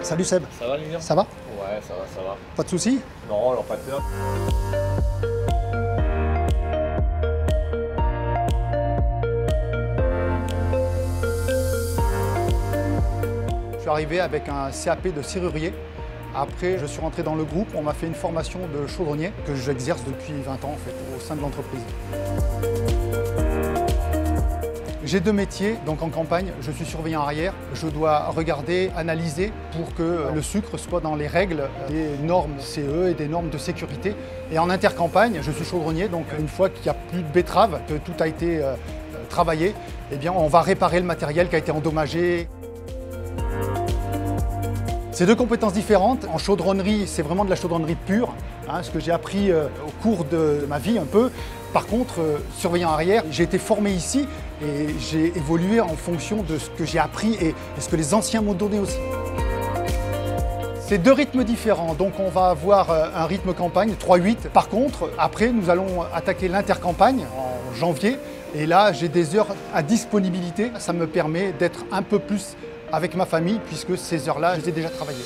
Salut Seb. Ça va Lilian? Ça va? Ouais, ça va, ça va. Pas de soucis? Non, alors pas de peur. Je suis arrivé avec un CAP de serrurier. Après, je suis rentré dans le groupe. On m'a fait une formation de chaudronnier que j'exerce depuis 20 ans en fait, au sein de l'entreprise. J'ai deux métiers, donc en campagne, je suis surveillant arrière. Je dois regarder, analyser pour que le sucre soit dans les règles des normes CE et des normes de sécurité. Et en intercampagne, je suis chaudronnier, donc une fois qu'il n'y a plus de betteraves, que tout a été travaillé, eh bien, on va réparer le matériel qui a été endommagé. C'est deux compétences différentes. En chaudronnerie, c'est vraiment de la chaudronnerie pure, ce que j'ai appris au cours de ma vie un peu. Par contre, surveillant arrière, j'ai été formé ici et j'ai évolué en fonction de ce que j'ai appris et ce que les anciens m'ont donné aussi. C'est deux rythmes différents, donc on va avoir un rythme campagne, 3-8. Par contre, après, nous allons attaquer l'intercampagne en janvier. Et là, j'ai des heures à disponibilité. Ça me permet d'être un peu plus avec ma famille, puisque ces heures-là, je les ai déjà travaillées.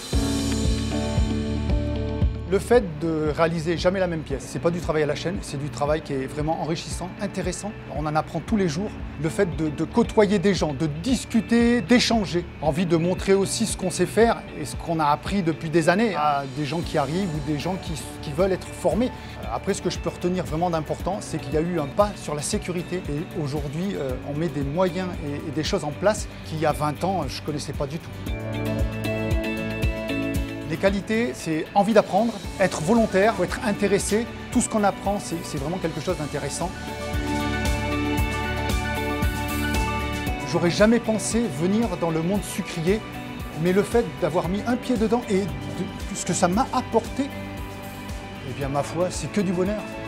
Le fait de réaliser jamais la même pièce, c'est pas du travail à la chaîne, c'est du travail qui est vraiment enrichissant, intéressant. On en apprend tous les jours. Le fait de côtoyer des gens, de discuter, d'échanger, envie de montrer aussi ce qu'on sait faire et ce qu'on a appris depuis des années à des gens qui arrivent ou des gens qui veulent être formés. Après, ce que je peux retenir vraiment d'important, c'est qu'il y a eu un pas sur la sécurité et aujourd'hui, on met des moyens et des choses en place qu'il y a 20 ans, je ne connaissais pas du tout. Les qualités, c'est envie d'apprendre, être volontaire, faut être intéressé. Tout ce qu'on apprend, c'est vraiment quelque chose d'intéressant. J'aurais jamais pensé venir dans le monde sucrier, mais le fait d'avoir mis un pied dedans et de ce que ça m'a apporté, eh bien ma foi, c'est que du bonheur.